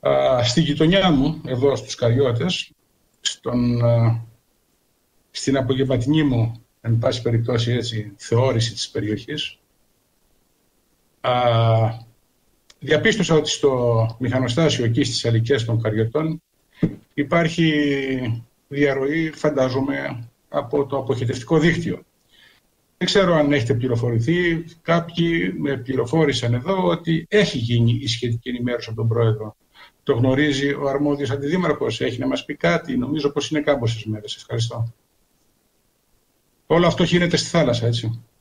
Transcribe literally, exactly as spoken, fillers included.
Α, στη γειτονιά μου, εδώ στους Καριώτες, στον, α, στην απογευματινή μου, εν πάση περιπτώσει έτσι, θεώρηση της περιοχής, α, διαπίστωσα ότι στο μηχανοστάσιο εκεί στις αλικές των Καριωτών υπάρχει διαρροή, φαντάζομαι, από το αποχετευτικό δίκτυο. Δεν ξέρω αν έχετε πληροφορηθεί, κάποιοι με πληροφόρησαν εδώ ότι έχει γίνει η σχετική ενημέρωση από τον Πρόεδρο. Το γνωρίζει ο αρμόδιος αντιδήμαρχος, έχει να μας πει κάτι, νομίζω πως είναι κάμποσες μέρες. Ευχαριστώ. Όλο αυτό γίνεται στη θάλασσα, έτσι.